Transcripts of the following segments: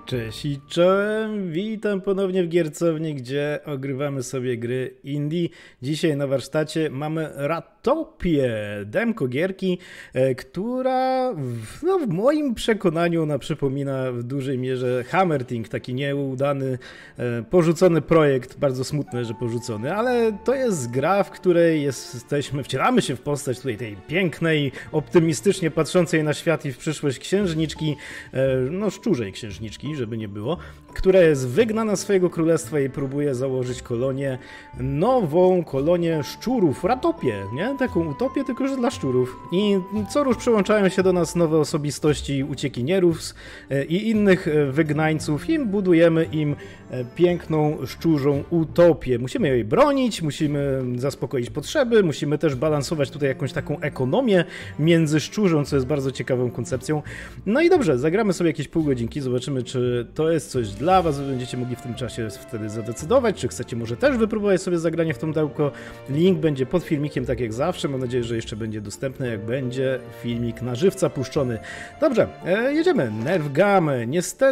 Cześć i czołem, witam ponownie w Giercowni, gdzie ogrywamy sobie gry indie. Dzisiaj na warsztacie mamy Ratopię, demko gierki, która w moim przekonaniu ona przypomina w dużej mierze Hammerting, taki nieudany, porzucony projekt, bardzo smutne, że porzucony, ale to jest gra, w której wcielamy się w postać tutaj tej pięknej, optymistycznie patrzącej na świat i w przyszłość księżniczki, no szczurzej księżniczki, żeby nie było, która jest wygnana z swojego królestwa i próbuje założyć kolonię, nową kolonię szczurów, Ratopię, nie? Taką utopię, tylko że dla szczurów. I co rusz przyłączają się do nas nowe osobistości uciekinierów i innych wygnańców i budujemy im piękną szczurzą utopię. Musimy jej bronić, musimy zaspokoić potrzeby, musimy też balansować tutaj jakąś taką ekonomię między szczurzą, co jest bardzo ciekawą koncepcją. No i dobrze, zagramy sobie jakieś pół godzinki, zobaczymy, czy to jest coś dla was, będziecie mogli w tym czasie wtedy zadecydować, czy chcecie może też wypróbować sobie zagranie w tą dełko. Link będzie pod filmikiem, tak jak zawsze, mam nadzieję, że jeszcze będzie dostępny, jak będzie filmik na żywca puszczony. Dobrze, jedziemy. Nerfgamy.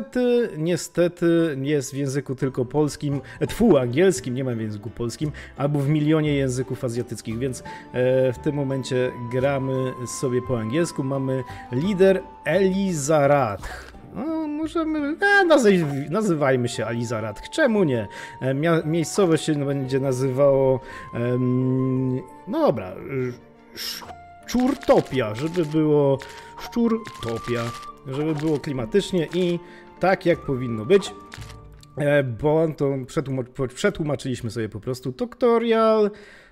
Niestety jest w języku tylko polskim, angielskim, nie ma w języku polskim, albo w milionie języków azjatyckich, więc w tym momencie gramy sobie po angielsku. Mamy lider Elizaradh. No, możemy, nazywajmy się Elizaradh, czemu nie? Miejscowość się będzie nazywało, no dobra, Szczurtopia, żeby było Szczurtopia, żeby było klimatycznie i tak jak powinno być, bo to przetłumaczyliśmy sobie po prostu tutorial.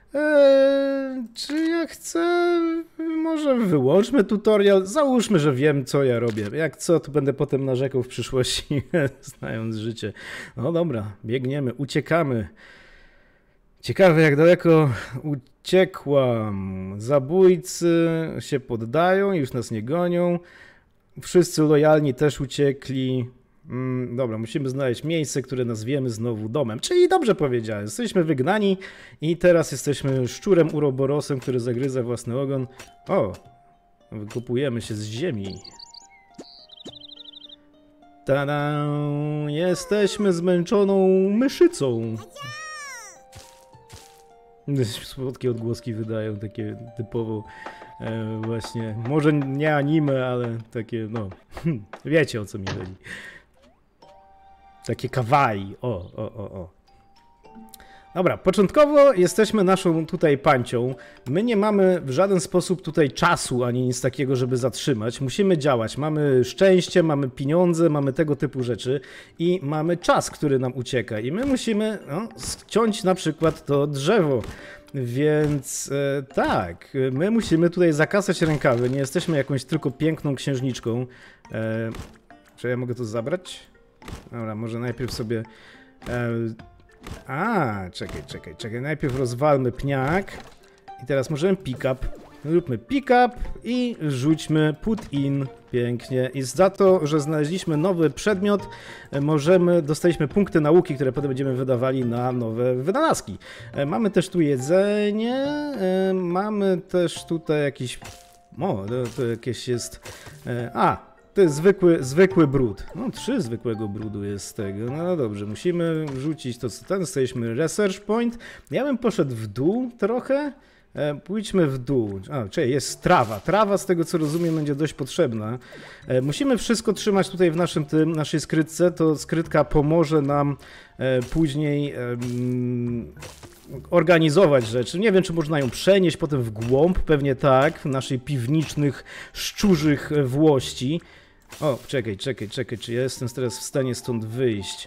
Czy ja chcę? Może wyłączmy tutorial. Załóżmy, że wiem, co ja robię. Jak co, to będę potem narzekał w przyszłości, znając życie. No dobra, biegniemy, uciekamy. Ciekawe, jak daleko uciekłam. Zabójcy się poddają, już nas nie gonią. Wszyscy lojalni też uciekli. Dobra, musimy znaleźć miejsce, które nazwiemy znowu domem. Czyli dobrze powiedziałem, jesteśmy wygnani i teraz jesteśmy szczurem uroborosem, który zagryza własny ogon. O, wykopujemy się z ziemi. Tada! Jesteśmy zmęczoną myszycą. Słodkie odgłoski wydają, takie typowo właśnie, może nie anime, ale takie, no, wiecie o co mi chodzi. Takie kawaii, o. Dobra, początkowo jesteśmy naszą tutaj pancią. My nie mamy w żaden sposób tutaj czasu, ani nic takiego, żeby zatrzymać. Musimy działać. Mamy szczęście, mamy pieniądze, mamy tego typu rzeczy i mamy czas, który nam ucieka. I my musimy ściąć na przykład to drzewo. Więc tak, my musimy tutaj zakasać rękawy. Nie jesteśmy jakąś tylko piękną księżniczką. Czy ja mogę to zabrać? Dobra, może najpierw sobie... czekaj. Najpierw rozwalmy pniak. I teraz możemy pick up. Róbmy pick up i rzućmy put in. Pięknie. I za to, że znaleźliśmy nowy przedmiot, dostaliśmy punkty nauki, które potem będziemy wydawali na nowe wynalazki. Mamy też tu jedzenie. Mamy też tutaj jakiś... to jakieś jest... To jest zwykły brud. No, 3 zwykłego brudu jest z tego. No dobrze, musimy wrzucić to, co ten. Dostaliśmy research point. Ja bym poszedł w dół trochę. Pójdźmy w dół. Czyli jest trawa. Trawa, z tego co rozumiem, będzie dość potrzebna. Musimy wszystko trzymać tutaj w naszej skrytce. To skrytka pomoże nam później organizować rzeczy. Nie wiem, czy można ją przenieść potem w głąb. Pewnie tak, w naszej piwniczych, szczurzych włości. O, czekaj, czy ja jestem teraz w stanie stąd wyjść?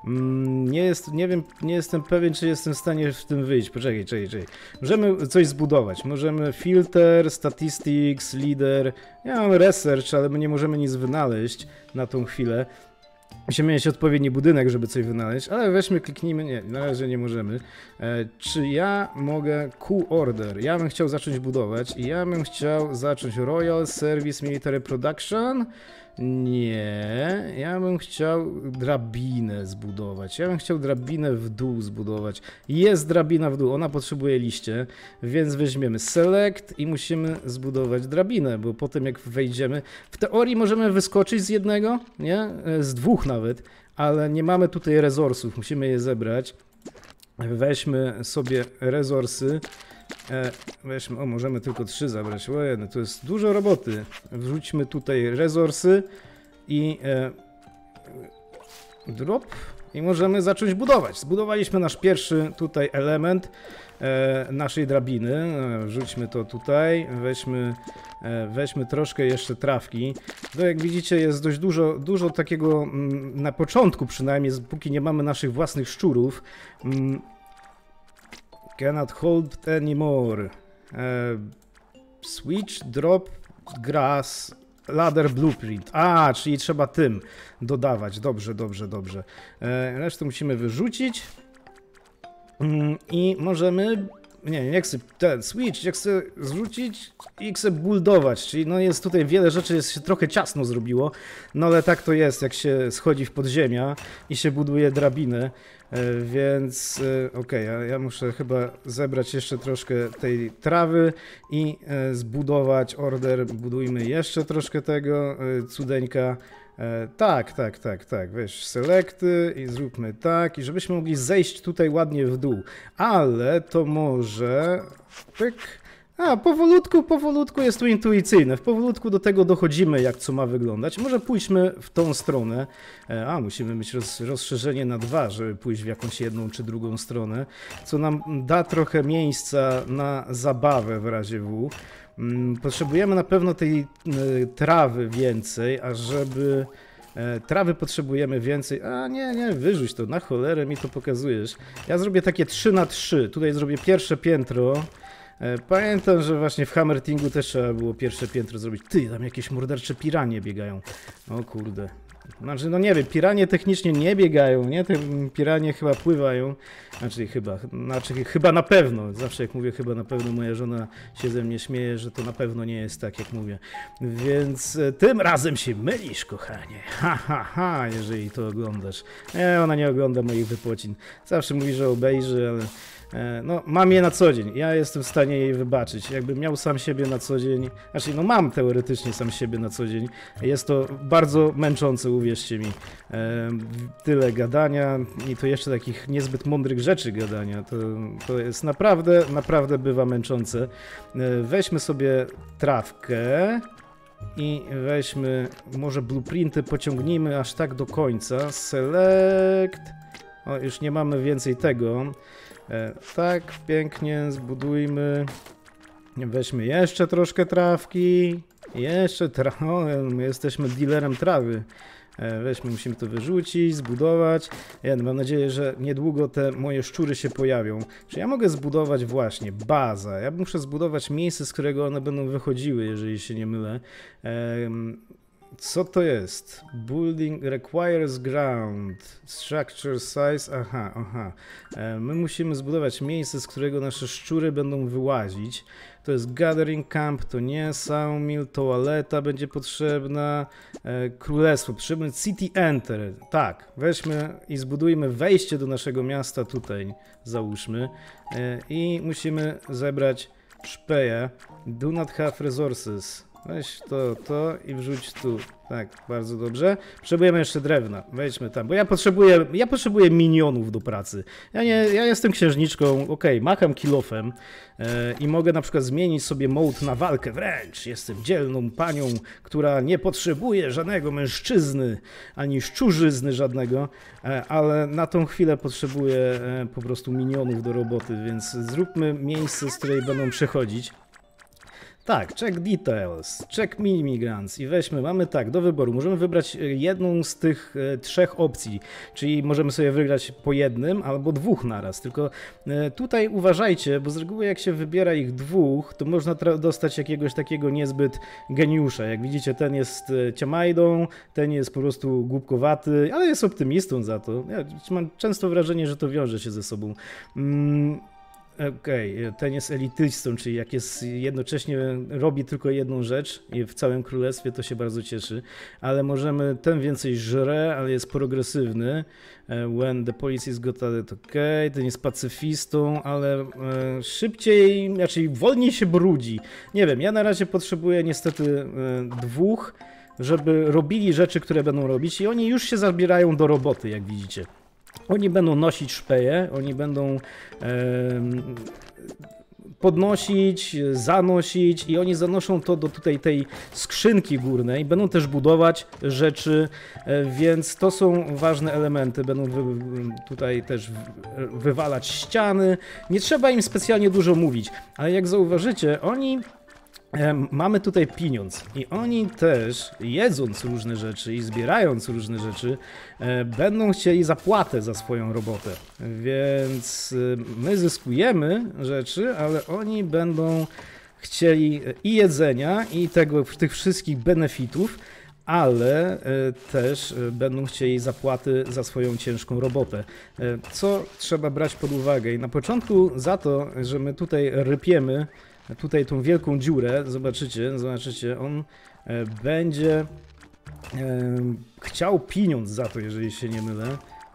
Nie jestem pewien, czy jestem w stanie w tym wyjść. Poczekaj. Możemy coś zbudować. Możemy filter, statistics, leader. Ja mam research, ale my nie możemy nic wynaleźć na tą chwilę. Musimy mieć odpowiedni budynek, żeby coś wynaleźć, ale weźmy, kliknijmy, nie, na razie nie możemy. Czy ja mogę Q-Order? Ja bym chciał zacząć budować i ja bym chciał zacząć Royal Service Military Production. Nie, ja bym chciał drabinę zbudować. Ja bym chciał drabinę w dół zbudować. Jest drabina w dół, ona potrzebuje liście, więc weźmiemy select i musimy zbudować drabinę, bo potem jak wejdziemy, w teorii możemy wyskoczyć z jednego, nie? Z dwóch nawet, ale nie mamy tutaj resursów, musimy je zebrać. Weźmy sobie resursy. Weźmy, o, możemy tylko 3 zabrać. O, no to jest dużo roboty. Wrzućmy tutaj resursy i drop i możemy zacząć budować. Zbudowaliśmy nasz pierwszy tutaj element naszej drabiny. Wrzućmy to tutaj. Weźmy troszkę jeszcze trawki. To jak widzicie jest dość dużo takiego na początku przynajmniej, póki nie mamy naszych własnych szczurów. Cannot hold anymore. Switch, drop, grass, ladder blueprint. A, czyli trzeba tym dodawać. Dobrze. Resztę musimy wyrzucić. I możemy... Nie chcę ten switch, ja chcę zrzucić i chcę buildować, czyli no jest tutaj wiele rzeczy, jest się trochę ciasno zrobiło, no ale tak to jest, jak się schodzi w podziemia i się buduje drabinę, więc okej, ja muszę chyba zebrać jeszcze troszkę tej trawy i zbudować order, budujmy jeszcze troszkę tego, cudeńka. Tak, weź selecty i zróbmy tak, i żebyśmy mogli zejść tutaj ładnie w dół, ale to może, pyk, powolutku jest to intuicyjne, powolutku do tego dochodzimy, jak co ma wyglądać, może pójdźmy w tą stronę, musimy mieć rozszerzenie na 2, żeby pójść w jakąś jedną czy drugą stronę, co nam da trochę miejsca na zabawę w razie W. Potrzebujemy na pewno tej trawy więcej, a żeby trawy potrzebujemy więcej. Nie, wyrzuć to, na cholerę mi to pokazujesz. Ja zrobię takie 3×3, tutaj zrobię pierwsze piętro. Pamiętam, że właśnie w Hammertingu też trzeba było pierwsze piętro zrobić. Ty, tam jakieś mordercze piranie biegają. O kurde. Znaczy, no nie wiem, piranie technicznie nie biegają, nie? Te piranie chyba pływają. Znaczy chyba na pewno. Zawsze jak mówię chyba na pewno, moja żona się ze mnie śmieje, że to na pewno nie jest tak, jak mówię. Więc tym razem się mylisz, kochanie. Jeżeli to oglądasz. Ona nie ogląda moich wypocin. Zawsze mówi, że obejrzy, ale... No, mam je na co dzień. Ja jestem w stanie jej wybaczyć. Jakbym miał sam siebie na co dzień, znaczy, no mam teoretycznie sam siebie na co dzień. Jest to bardzo męczące, uwierzcie mi. Tyle gadania i to jeszcze takich niezbyt mądrych rzeczy gadania. To jest naprawdę bywa męczące. Weźmy sobie trawkę i weźmy, może blueprinty pociągnijmy aż tak do końca. Select. O, już nie mamy więcej tego. Tak, pięknie, zbudujmy. Weźmy jeszcze troszkę trawki. Jeszcze jesteśmy dealerem trawy. Musimy to wyrzucić, zbudować. Mam nadzieję, że niedługo te moje szczury się pojawią. Czy ja mogę zbudować właśnie bazę? Ja muszę zbudować miejsce, z którego one będą wychodziły, jeżeli się nie mylę. Co to jest? Building requires ground. Structure size. Aha. My musimy zbudować miejsce, z którego nasze szczury będą wyłazić. To jest gathering camp, to nie sawmill, toaleta będzie potrzebna. Królestwo, potrzebny city enter. Tak, weźmy i zbudujmy wejście do naszego miasta tutaj, załóżmy. I musimy zebrać szpeję. Do not have resources. Weź to i wrzuć tu. Tak, bardzo dobrze. Potrzebujemy jeszcze drewna. Wejdźmy tam, bo ja potrzebuję minionów do pracy. Ja jestem księżniczką, macham kilofem i mogę na przykład zmienić sobie mode na walkę wręcz. Jestem dzielną panią, która nie potrzebuje żadnego mężczyzny, ani szczurzyzny żadnego, ale na tą chwilę potrzebuję po prostu minionów do roboty, więc zróbmy miejsce, z której będą przechodzić. Tak, check details, check immigrants i mamy tak, do wyboru, możemy wybrać jedną z tych 3 opcji, czyli możemy sobie wygrać po jednym albo 2 naraz, tylko tutaj uważajcie, bo z reguły jak się wybiera ich 2, to można dostać jakiegoś takiego niezbyt geniusza, jak widzicie ten jest ciamajdą, ten jest po prostu głupkowaty, ale jest optymistą za to, ja mam często wrażenie, że to wiąże się ze sobą. Okej, ten jest elitystą, czyli jak jest jednocześnie robi tylko jedną rzecz i w całym królestwie, to się bardzo cieszy. Ale możemy, ten więcej żre, ale jest progresywny. When the police is got it, okej, ten jest pacyfistą, ale szybciej, znaczy wolniej się brudzi. Nie wiem, ja na razie potrzebuję niestety dwóch, żeby robili rzeczy, które będą robić i oni już się zabierają do roboty, jak widzicie. Oni będą nosić szpeje, oni będą podnosić, zanosić i oni zanoszą to do tutaj tej skrzynki górnej. Będą też budować rzeczy, więc to są ważne elementy. Będą tutaj też wywalać ściany. Nie trzeba im specjalnie dużo mówić, ale jak zauważycie, oni... Mamy tutaj pieniądz i oni też, jedząc różne rzeczy i zbierając różne rzeczy, będą chcieli zapłatę za swoją robotę. Więc my zyskujemy rzeczy, ale oni będą chcieli i jedzenia, i tych wszystkich benefitów, ale też będą chcieli zapłaty za swoją ciężką robotę. Co trzeba brać pod uwagę? I na początku za to, że my tutaj rypiemy tutaj tą wielką dziurę, zobaczycie, on będzie chciał pieniądz za to, jeżeli się nie mylę.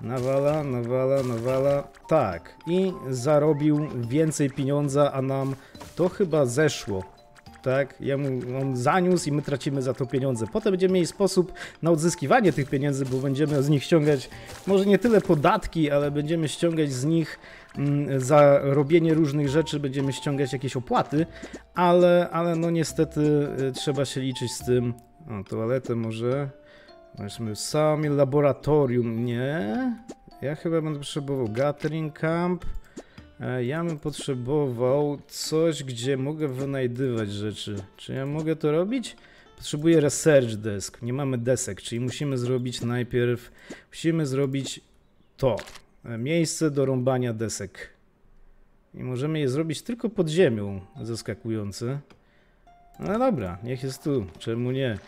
Nawala, tak. I zarobił więcej pieniądza, a nam to chyba zeszło. Tak, on zaniósł i my tracimy za to pieniądze. Potem będziemy mieli sposób na odzyskiwanie tych pieniędzy, bo będziemy z nich ściągać może nie tyle podatki, ale będziemy ściągać z nich za robienie różnych rzeczy, będziemy ściągać jakieś opłaty, ale no niestety trzeba się liczyć z tym. O, toaletę może. Weźmy sami laboratorium, nie? Ja chyba będę potrzebował gathering camp. Ja bym potrzebował coś, gdzie mogę wynajdywać rzeczy. Czy ja mogę to robić? Potrzebuję research desk. Nie mamy desek, czyli musimy zrobić najpierw... Musimy zrobić to. Miejsce do rąbania desek. I możemy je zrobić tylko pod ziemią. Zaskakujące. No dobra, niech jest tu. Czemu nie?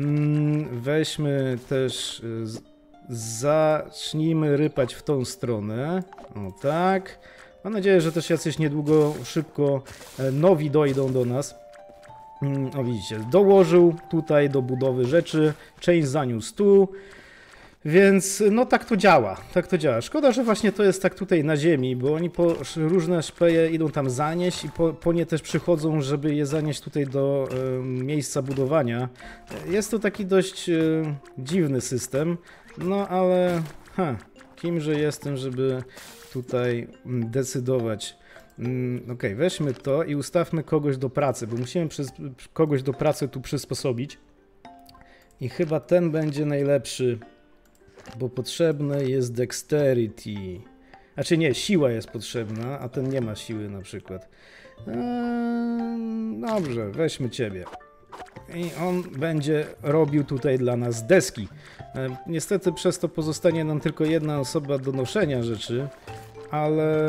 Weźmy też... Zacznijmy rypać w tą stronę. O tak. Mam nadzieję, że też jacyś niedługo, szybko nowi dojdą do nas. O widzicie, dołożył tutaj do budowy rzeczy, część zaniósł tu, więc no tak to działa, Szkoda, że właśnie to jest tak tutaj na ziemi, bo oni po różne szpeje idą tam zanieść i po nie też przychodzą, żeby je zanieść tutaj do miejsca budowania. Jest to taki dość dziwny system, no ale kimże jestem, żeby tutaj decydować. Ok, weźmy to i ustawmy kogoś do pracy, bo musimy kogoś do pracy tu przysposobić. I chyba ten będzie najlepszy, bo potrzebne jest dexterity. Znaczy nie, siła jest potrzebna, a ten nie ma siły na przykład. Dobrze, weźmy ciebie. I on będzie robił tutaj dla nas deski. Niestety przez to pozostanie nam tylko jedna osoba do noszenia rzeczy, ale...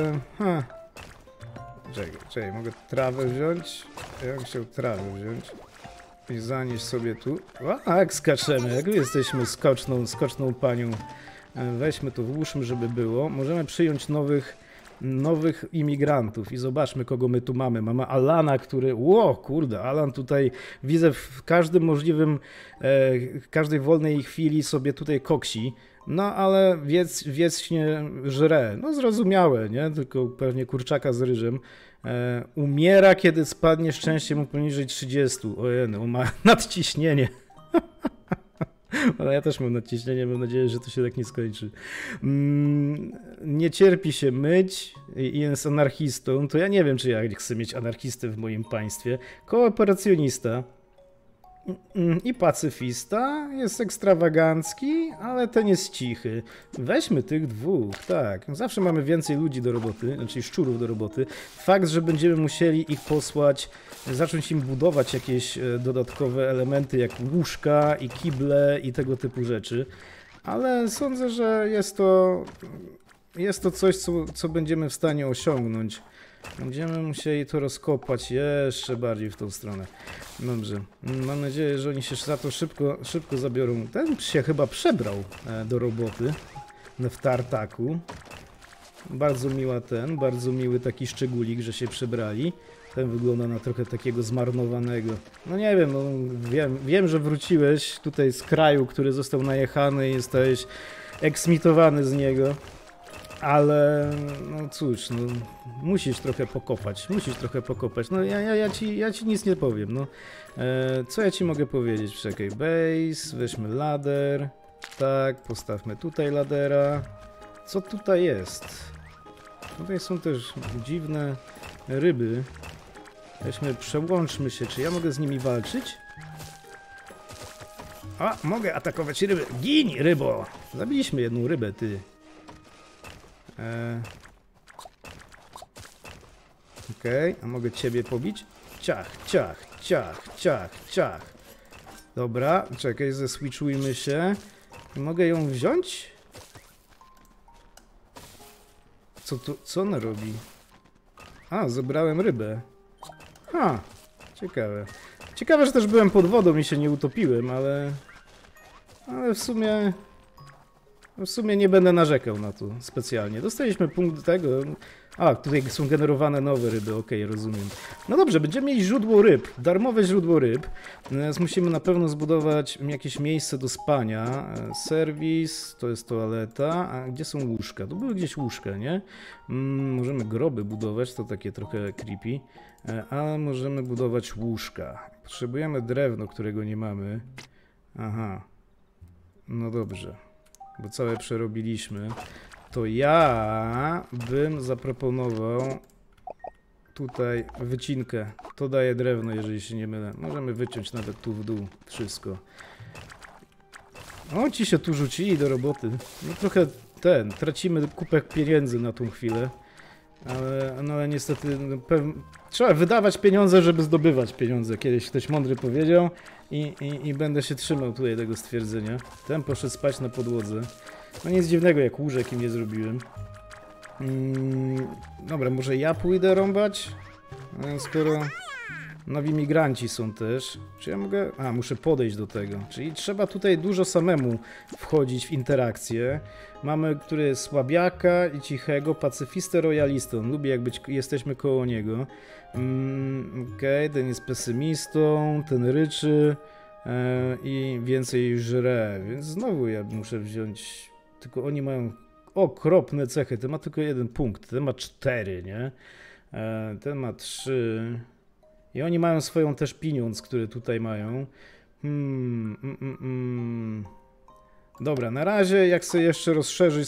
Czekaj, mogę trawę wziąć? Ja bym chciał trawę wziąć i zanieść sobie tu. Jak skaczemy, jak jesteśmy skoczną panią. Weźmy to, włóżmy, żeby było. Możemy przyjąć nowych imigrantów i zobaczmy, kogo my tu mamy. Mamy Alana, który... kurde, Alan tutaj widzę w każdym możliwym, każdej wolnej chwili sobie tutaj koksi. No ale wiecznie żre. No zrozumiałe, nie? Tylko pewnie kurczaka z ryżem. Umiera, kiedy spadnie szczęście mu poniżej 30. Ojej, on ma nadciśnienie. Ale ja też mam nadciśnienie, mam nadzieję, że to się tak nie skończy. Nie cierpi się myć i jest anarchistą. To ja nie wiem, czy ja chcę mieć anarchistę w moim państwie. Kooperacjonista i pacyfista, jest ekstrawagancki, ale ten jest cichy. Weźmy tych dwóch, tak. Zawsze mamy więcej ludzi do roboty, znaczy szczurów do roboty. Fakt, że będziemy musieli ich posłać, zacząć im budować jakieś dodatkowe elementy, jak łóżka i kible i tego typu rzeczy. Ale sądzę, że jest to coś, co będziemy w stanie osiągnąć. Będziemy musieli to rozkopać jeszcze bardziej w tą stronę. Dobrze. Mam nadzieję, że oni się za to szybko zabiorą. Ten się chyba przebrał do roboty w tartaku. Bardzo miły taki szczególik, że się przebrali. Ten wygląda na trochę takiego zmarnowanego. No nie wiem, no wiem, że wróciłeś tutaj z kraju, który został najechany i zostałeś eksmitowany z niego. Ale no cóż, no musisz trochę pokopać. No ja ci nic nie powiem, no. Co ja ci mogę powiedzieć? Czekaj, base, weźmy ladder. Tak, postawmy tutaj laddera. Co tutaj jest? Tutaj są też dziwne ryby. Przełączmy się, czy ja mogę z nimi walczyć? A, mogę atakować ryby. Gin, rybo! Zabiliśmy jedną rybę, ty. Okej, a mogę ciebie pobić? Ciach. Dobra, czekaj, zeswitchujmy się. Mogę ją wziąć? Co ona robi? A, zebrałem rybę. Ha, ciekawe. Ciekawe, że też byłem pod wodą i się nie utopiłem, ale w sumie nie będę narzekał na to specjalnie. Dostaliśmy punkt tego. A, tutaj są generowane nowe ryby, okej, rozumiem. No dobrze, będziemy mieć źródło ryb, darmowe źródło ryb. Teraz musimy na pewno zbudować jakieś miejsce do spania. Serwis, to jest toaleta. A gdzie są łóżka? Tu były gdzieś łóżka, nie? Możemy groby budować, to takie trochę creepy. Ale możemy budować łóżka. Potrzebujemy drewno, którego nie mamy. Aha. No dobrze. Bo całe przerobiliśmy. To ja bym zaproponował tutaj wycinkę. To daje drewno, jeżeli się nie mylę. Możemy wyciąć nawet tu w dół wszystko. O, ci się tu rzucili do roboty. No trochę tracimy kupę pieniędzy na tą chwilę. Ale niestety trzeba wydawać pieniądze, żeby zdobywać pieniądze. Kiedyś ktoś mądry powiedział i będę się trzymał tutaj tego stwierdzenia. Ten poszedł spać na podłodze. No nic dziwnego, jak łóżek im nie zrobiłem. Dobra, może ja pójdę rąbać? Skoro nowi migranci są też. Czy ja mogę... A, muszę podejść do tego. Czyli trzeba tutaj dużo samemu wchodzić w interakcję. Mamy, który jest słabiaka i cichego, pacyfistę, royalistę. On lubi, jak jesteśmy koło niego. Okej, ten jest pesymistą, ten ryczy i więcej żre. Więc znowu ja muszę wziąć... Tylko oni mają okropne cechy. Ten ma tylko 1 punkt. Ten ma 4, nie? Ten ma 3. I oni mają swoją też pieniądz, który tutaj mają. Dobra, na razie jak sobie jeszcze rozszerzyć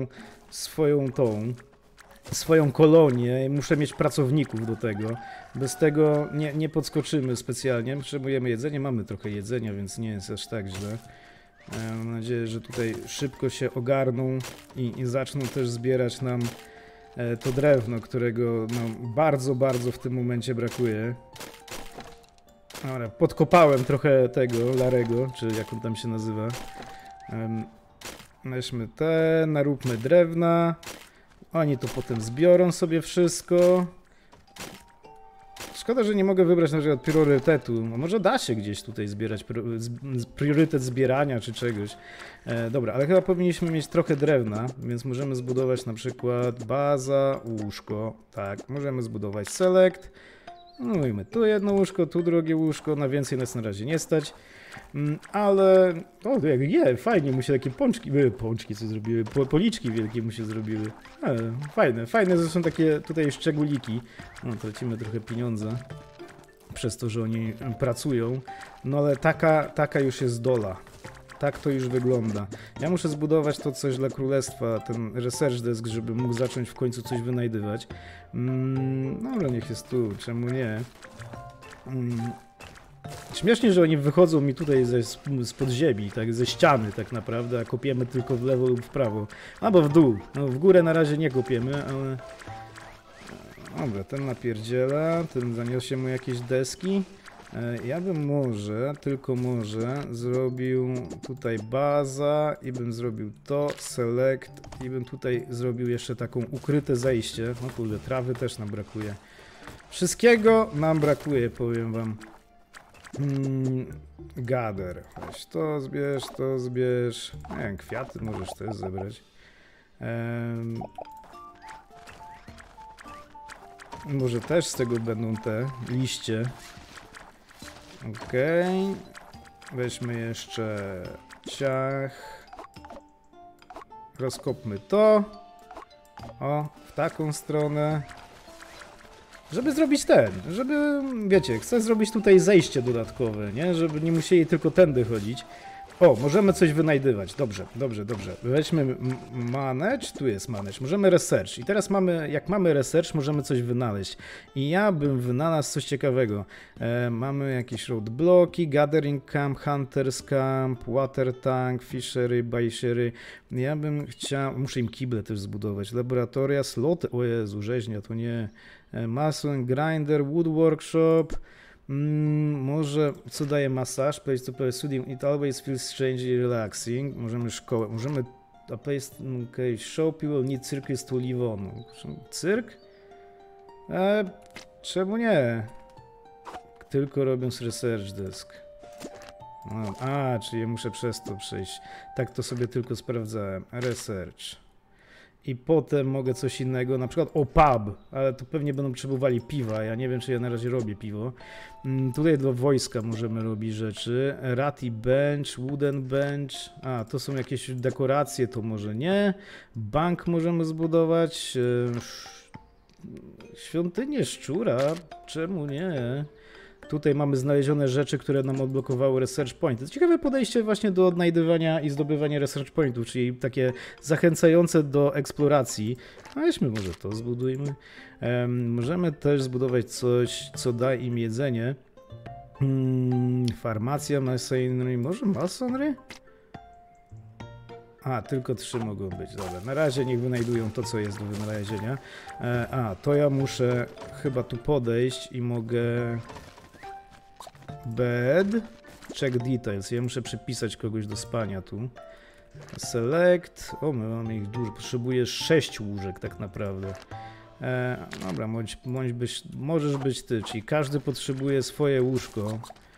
swoją kolonię, muszę mieć pracowników do tego. Bez tego nie podskoczymy specjalnie. Potrzebujemy jedzenia, mamy trochę jedzenia, więc nie jest aż tak źle. Mam nadzieję, że tutaj szybko się ogarną i zaczną też zbierać nam to drewno, którego nam bardzo w tym momencie brakuje. Dobra, podkopałem trochę tego Larego, czy jak on tam się nazywa. Weźmy naróbmy drewna. Oni to potem zbiorą sobie wszystko. Szkoda, że nie mogę wybrać na przykład priorytetu. No może da się gdzieś tutaj zbierać priorytet zbierania czy czegoś. Dobra, ale chyba powinniśmy mieć trochę drewna, więc możemy zbudować na przykład baza, łóżko. Tak, możemy zbudować select. No mówimy, tu jedno łóżko, tu drugie łóżko, na więcej nas na razie nie stać. Ale, o jak nie, fajnie mu się takie pączki co zrobiły, policzki wielkie mu się zrobiły. Fajne, to są takie tutaj szczególiki. No, tracimy trochę pieniądza przez to, że oni pracują. No ale taka już jest dola. Tak to już wygląda. Ja muszę zbudować to coś dla królestwa, ten research desk, żeby mógł zacząć w końcu coś wynajdywać. Dobra, niech jest tu, czemu nie? Śmiesznie, że oni wychodzą mi tutaj z podziemi, tak, ze ściany tak naprawdę, a kopiemy tylko w lewo lub w prawo. Albo w dół. No, w górę na razie nie kopiemy, ale... Dobra, ten napierdziela, ten zaniossie mu jakieś deski. Ja bym może, tylko może, zrobił tutaj baza i bym zrobił to, select i bym tutaj zrobił jeszcze taką ukryte zejście. No kurde, trawy też nam brakuje. Wszystkiego nam brakuje, powiem wam. Gather. Weź to zbierz. Nie wiem, kwiaty możesz też zebrać. Może też z tego będą te liście. Okej. Weźmy jeszcze ciach. Rozkopmy to. O, w taką stronę. Żeby zrobić żeby, wiecie, chcę zrobić tutaj zejście dodatkowe, nie? Żeby nie musieli tylko tędy chodzić. O, możemy coś wynajdywać. Dobrze, dobrze, dobrze. Weźmy manage, tu jest manage. Możemy research. I teraz mamy, jak mamy research, możemy coś wynaleźć. I ja bym wynalazł coś ciekawego. Mamy jakieś roadblocki, gathering camp, hunters camp, water tank, fishery, baishery. Ja bym chciał, muszę im kible też zbudować. Laboratoria, sloty, o Jezu, rzeźnia, to nie. Mason, grinder, wood workshop. Może, co daje masaż? Place to play soothing, it always feels strangely relaxing. Możemy szkołę, możemy a place, okay, show people need circus to live on. Cyrk? Czemu nie? Tylko robiąc research desk. No, czyli ja muszę przez to przejść. Tak to sobie tylko sprawdzałem. Research. I potem mogę coś innego, na przykład pub, ale to pewnie będą potrzebowali piwa, ja nie wiem, czy ja na razie robię piwo. Tutaj do wojska możemy robić rzeczy. Ratty bench, wooden bench, to są jakieś dekoracje, to może nie. Bank możemy zbudować. Świątynię szczura, czemu nie? Tutaj mamy znalezione rzeczy, które nam odblokowały research pointy. To ciekawe podejście właśnie do odnajdywania i zdobywania research pointów, czyli takie zachęcające do eksploracji. Weźmy może to, zbudujmy. Możemy też zbudować coś, co da im jedzenie. Farmacja, masonry, może masonry? Tylko 3 mogą być, dobra. Na razie niech wynajdują to, co jest do wynalezienia. To ja muszę chyba tu podejść i mogę... Bed. Check details. Ja muszę przypisać kogoś do spania tu. Select. My mamy ich dużo. Potrzebuję 6 łóżek tak naprawdę. Dobra, możesz być ty, czyli każdy potrzebuje swoje łóżko.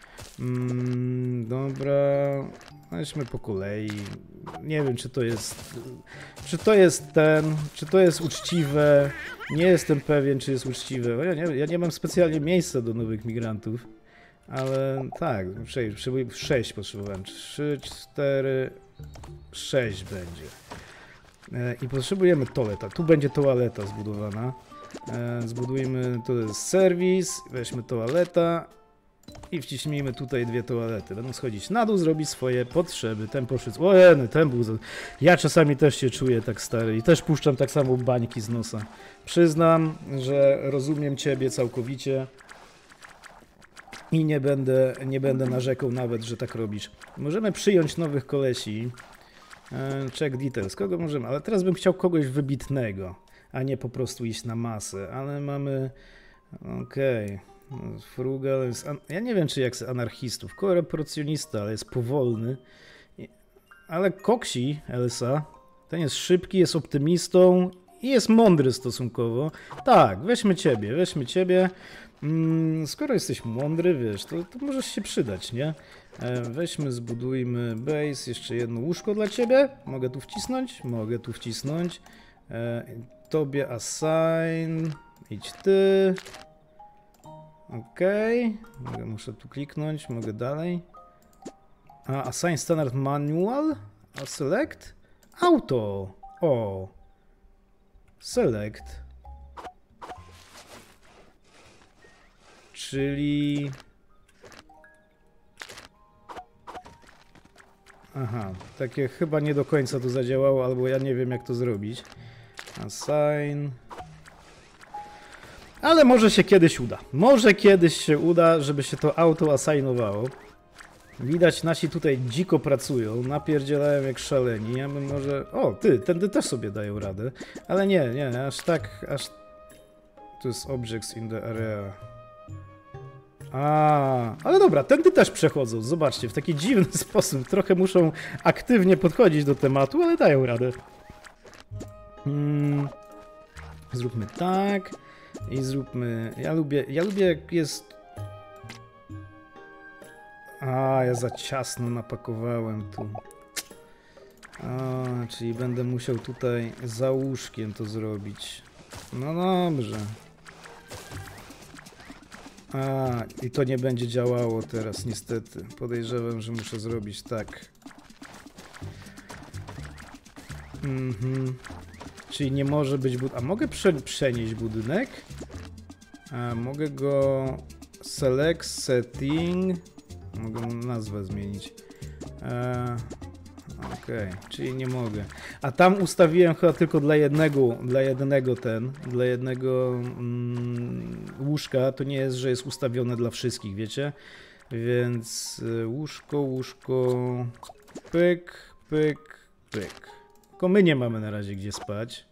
Dobra. Weźmy po kolei. Nie wiem, czy to jest... Czy to jest uczciwe. Nie jestem pewien, czy jest uczciwe. Ja nie mam specjalnie miejsca do nowych migrantów. Ale tak, 6 potrzebowałem. 3, 4, 6 będzie. I potrzebujemy toaleta. Tu będzie toaleta zbudowana. Zbudujmy, to jest serwis, weźmy toaleta i wciśnijmy tutaj 2 toalety. Będą schodzić na dół, zrobić swoje potrzeby. Ten poszedł. Ten był. Ja czasami też się czuję tak stary i też puszczam tak samo bańki z nosa. Przyznam, że rozumiem ciebie całkowicie. I nie będę narzekał nawet, że tak robisz. Możemy przyjąć nowych kolesi. Check details. Kogo możemy? Ale teraz bym chciał kogoś wybitnego, a nie po prostu iść na masę. Ale mamy... Okej. Frugal jest... Ja nie wiem, czy jak z anarchistów. Korporacjonista, ale jest powolny. Ale Koksi, Elsa, ten jest szybki, jest optymistą i jest mądry stosunkowo. Tak, weźmy ciebie. Skoro jesteś mądry, wiesz, to możesz się przydać, nie? Weźmy, zbudujmy base, jeszcze jedno łóżko dla ciebie. Mogę tu wcisnąć? Mogę tu wcisnąć. Tobie assign. Idź ty. Okej. Muszę tu kliknąć, mogę dalej. Assign standard manual. Select. Auto. Select. Czyli... takie chyba nie do końca to zadziałało, albo ja nie wiem, jak to zrobić. Assign. Ale może się kiedyś uda. Może kiedyś się uda, żeby się to auto assignowało. Widać, nasi tutaj dziko pracują, napierdzielają jak szaleni. Ja bym może... tędy też sobie dają radę. Ale nie, aż tak, To jest objects in the area. Ale dobra, tędy też przechodzą, zobaczcie, w taki dziwny sposób. Trochę muszą aktywnie podchodzić do tematu, ale dają radę. Zróbmy tak i zróbmy... Ja lubię jak jest... Ja za ciasno napakowałem tu. Czyli będę musiał tutaj za łóżkiem to zrobić. No dobrze. A, i to nie będzie działało teraz niestety. Podejrzewam, że muszę zrobić tak. Czyli nie może być A mogę przenieść budynek? A mogę go... Select, setting... Mogę mu nazwę zmienić. Okej, czyli nie mogę. A tam ustawiłem chyba tylko dla jednego łóżka. To nie jest, że jest ustawione dla wszystkich, wiecie? Więc łóżko, pyk, pyk, pyk. Tylko my nie mamy na razie gdzie spać.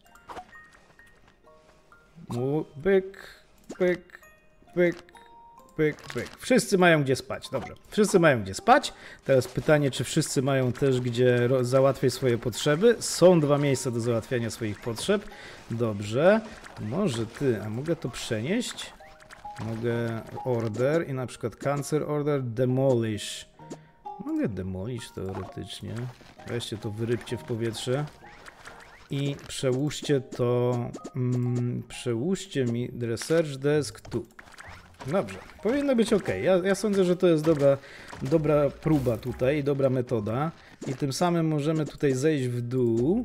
Pyk, pyk, pyk. Pyk, pyk. Wszyscy mają gdzie spać. Dobrze. Wszyscy mają gdzie spać. Teraz pytanie, czy wszyscy mają też gdzie załatwiać swoje potrzeby. Są 2 miejsca do załatwiania swoich potrzeb. Dobrze. Może a mogę to przenieść? Mogę order i na przykład cancel order, demolish. Mogę demolish teoretycznie. Weźcie to, wyrybcie w powietrze. I przełóżcie to... przełóżcie mi research desk tu. Dobrze, powinno być ok. Ja sądzę, że to jest dobra próba tutaj, dobra metoda. I tym samym możemy tutaj zejść w dół.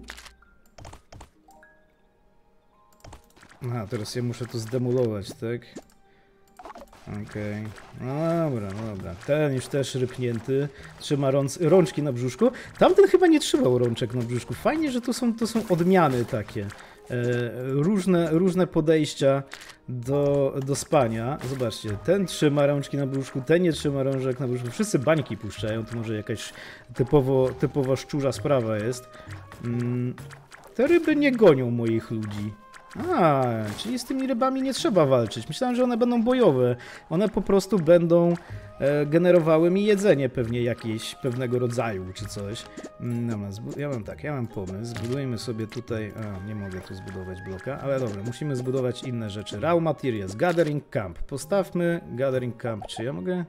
Aha, teraz ja muszę to zdemolować, tak? Okej. No dobra. Ten już też rypnięty. Trzyma rączki na brzuszku. Tamten chyba nie trzymał rączek na brzuszku. Fajnie, że to są odmiany takie. Różne podejścia do spania. Zobaczcie, ten trzyma rączki na brzuszku, ten nie trzyma rączek na brzuszku. Wszyscy bańki puszczają, to może jakaś typowo szczurza sprawa jest. Te ryby nie gonią moich ludzi. Czyli z tymi rybami nie trzeba walczyć. Myślałem, że one będą bojowe. One po prostu będą generowały mi jedzenie pewnie jakieś, pewnego rodzaju czy coś. Ja mam pomysł. Zbudujmy sobie tutaj... nie mogę tu zbudować bloka, ale dobra, musimy zbudować inne rzeczy. Raw materials, gathering camp. Postawmy gathering camp. Czy ja mogę...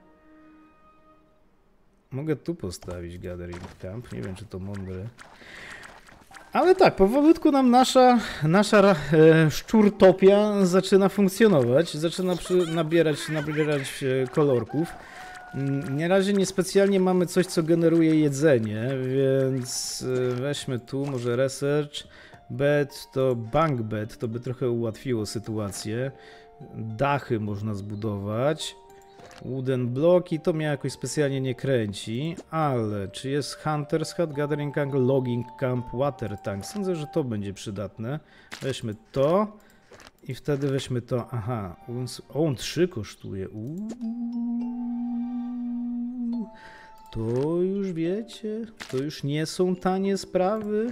Mogę tu postawić gathering camp. Nie wiem, czy to mądre. Ale tak, powolutku nam nasza szczurtopia zaczyna funkcjonować, zaczyna nabierać kolorków. Na razie niespecjalnie mamy coś, co generuje jedzenie, więc weźmy tu może research, bed to bunk bed, to by trochę ułatwiło sytuację. Dachy można zbudować. Wooden bloki to mnie jakoś specjalnie nie kręci, ale czy jest Hunter's Hut, Gathering Camp, Logging Camp, Water Tank? Sądzę, że to będzie przydatne. Weźmy to i wtedy weźmy to. Aha, on 3 kosztuje. To już wiecie, to już nie są tanie sprawy.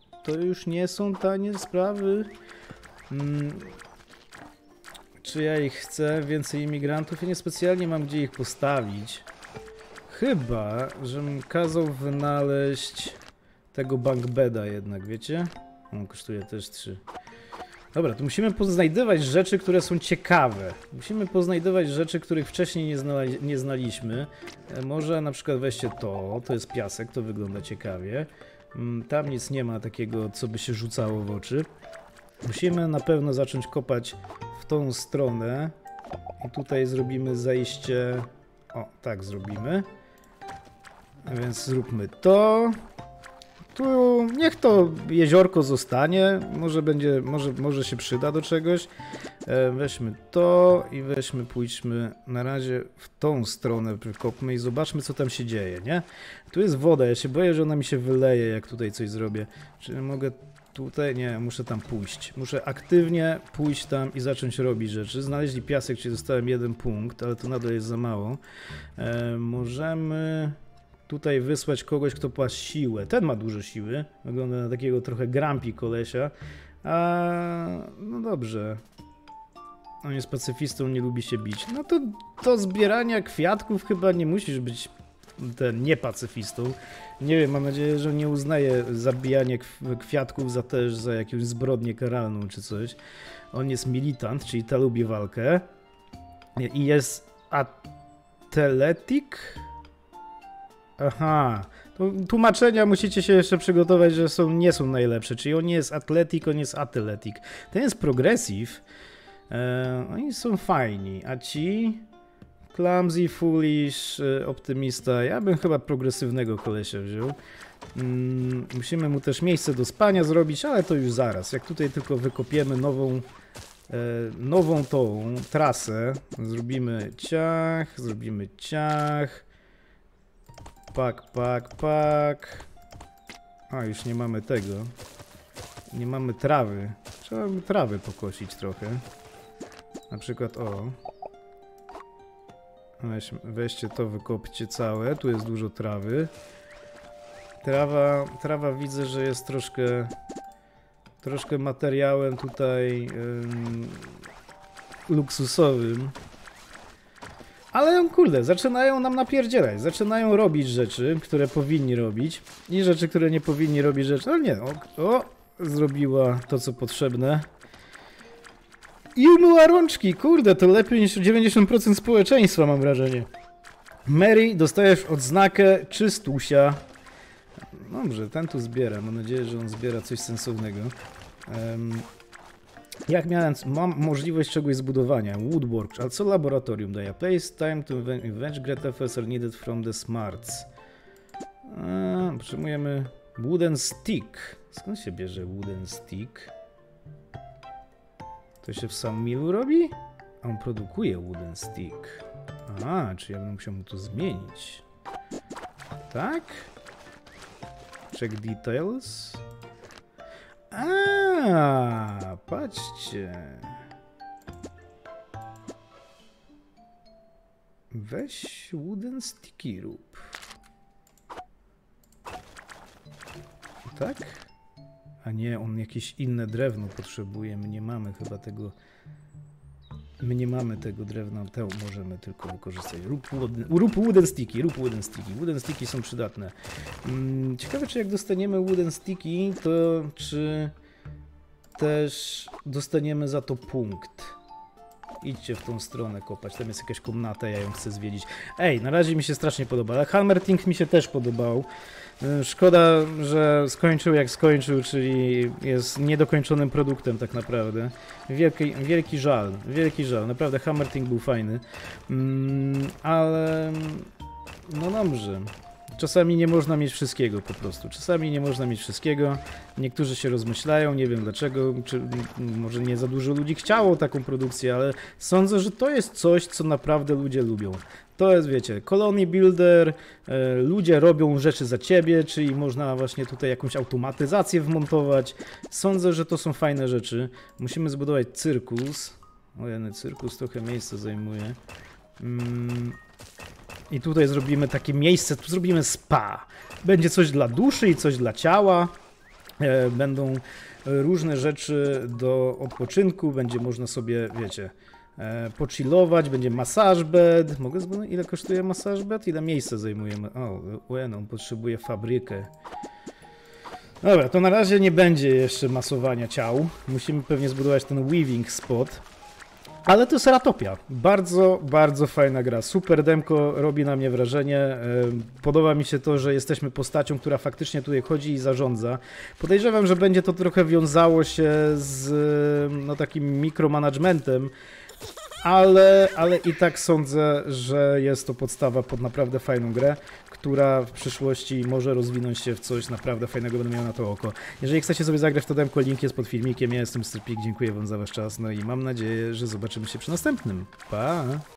Czy ja ich chcę? Więcej imigrantów? Ja niespecjalnie mam gdzie ich postawić. Chyba, żebym kazał wynaleźć tego bunkbeda jednak, wiecie? On kosztuje też 3. Dobra, to musimy poznajdywać rzeczy, które są ciekawe. Musimy poznajdywać rzeczy, których wcześniej nie znaliśmy. Może na przykład weźcie to jest piasek, to wygląda ciekawie. Tam nic nie ma takiego, co by się rzucało w oczy. Musimy na pewno zacząć kopać w tą stronę i tutaj zrobimy zejście. O, tak zrobimy. A więc zróbmy to. Tu niech to jeziorko zostanie. Może się przyda do czegoś. Weźmy to i pójdźmy na razie w tą stronę, kopmy i zobaczmy, co tam się dzieje, nie? Tu jest woda, ja się boję, że ona mi się wyleje, jak tutaj coś zrobię. Czy mogę tutaj? Nie, muszę tam pójść. Muszę aktywnie pójść tam i zacząć robić rzeczy. Znaleźli piasek, czyli dostałem 1 punkt, ale to nadal jest za mało. Możemy tutaj wysłać kogoś, kto ma siłę. Ten ma dużo siły. Wygląda na takiego trochę grumpy kolesia. No dobrze. On jest pacyfistą, nie lubi się bić. No to do zbierania kwiatków chyba nie musisz być niepacyfistą. Nie wiem, mam nadzieję, że nie uznaje zabijanie kwiatków za jakąś zbrodnię karalną czy coś. On jest militant, czyli ta lubi walkę. I jest athletic. Aha. To tłumaczenia musicie się jeszcze przygotować, że nie są najlepsze. Czyli on nie jest athletic, on jest athletic. Ten jest progressive. Oni są fajni, a ci... Clumsy, Foolish, Optymista. Ja bym chyba progresywnego kolesia wziął. Musimy mu też miejsce do spania zrobić, ale to już zaraz. Jak tutaj tylko wykopiemy nową tą trasę, zrobimy ciach. Pak. A, już nie mamy tego. Nie mamy trawy. Trzeba by trawy pokosić trochę. Na przykład weźcie to, wykopcie całe. Tu jest dużo trawy. Trawa widzę, że jest troszkę materiałem tutaj luksusowym. Ale kurde, zaczynają nam napierdzielać. Zaczynają robić rzeczy, które powinni robić. I rzeczy, które nie powinni robić rzeczy. Ale nie, zrobiła to, co potrzebne. I umyła rączki, kurde, to lepiej niż 90% społeczeństwa, mam wrażenie. Mary, dostajesz odznakę czystusia. Dobrze, ten tu zbiera, mam nadzieję, że on zbiera coś sensownego. Jak mam możliwość czegoś zbudowania? Woodwork, a co laboratorium daje? Place time to invent great efforts are needed from the smarts. Potrzebujemy wooden stick. Skąd się bierze wooden stick? To się w sam milu robi? A on produkuje wooden stick. Czy ja bym musiał mu to zmienić. Tak? Check details. Patrzcie. Weź wooden sticky rób. Tak? A nie, on jakieś inne drewno potrzebuje. My nie mamy chyba tego. My nie mamy tego drewna. To możemy tylko wykorzystać. Rób wooden sticky. Wooden sticky są przydatne. Ciekawe, czy jak dostaniemy wooden sticky, to czy też dostaniemy za to punkt. Idźcie w tą stronę kopać. Tam jest jakaś komnata, ja ją chcę zwiedzić. Ej, na razie mi się strasznie podoba. Ale Hammerting mi się też podobał. Szkoda, że skończył jak skończył, czyli jest niedokończonym produktem tak naprawdę. Wielki żal. Naprawdę Hammerting był fajny. Ale no dobrze. Czasami nie można mieć wszystkiego po prostu. Niektórzy się rozmyślają, nie wiem dlaczego, czy może nie za dużo ludzi chciało taką produkcję, ale sądzę, że to jest coś, co naprawdę ludzie lubią. To jest, wiecie, colony builder, ludzie robią rzeczy za ciebie, czyli można właśnie tutaj jakąś automatyzację wmontować. Sądzę, że to są fajne rzeczy. Musimy zbudować cyrkus. Cyrkus trochę miejsca zajmuje. I tutaj zrobimy takie miejsce, tu zrobimy spa. Będzie coś dla duszy i coś dla ciała. Będą różne rzeczy do odpoczynku, będzie można sobie, wiecie, pochillować, będzie massage bed. Mogę zbudować? Ile kosztuje massage bed? Ile miejsca zajmuje? On potrzebuje fabrykę. Dobra, to na razie nie będzie jeszcze masowania ciał. Musimy pewnie zbudować ten weaving spot. Ale to jest Ratopia. Bardzo, bardzo fajna gra. Super demko, robi na mnie wrażenie. Podoba mi się to, że jesteśmy postacią, która faktycznie tutaj chodzi i zarządza. Podejrzewam, że będzie to trochę wiązało się z takim mikromanagementem, ale i tak sądzę, że jest to podstawa pod naprawdę fajną grę, która w przyszłości może rozwinąć się w coś naprawdę fajnego, będę miał na to oko. Jeżeli chcecie sobie zagrać w to demko, link jest pod filmikiem. Ja jestem Mr. Pig, dziękuję wam za wasz czas, no i mam nadzieję, że zobaczymy się przy następnym. Pa!